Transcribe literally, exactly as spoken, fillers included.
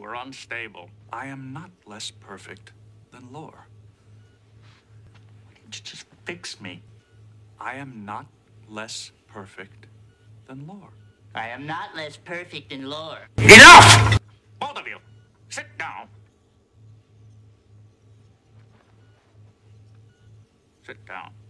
We're unstable. I am not less perfect than Lore. Just fix me. I am not less perfect than Lore. I am not less perfect than Lore. Enough! Both of you, sit down. Sit down.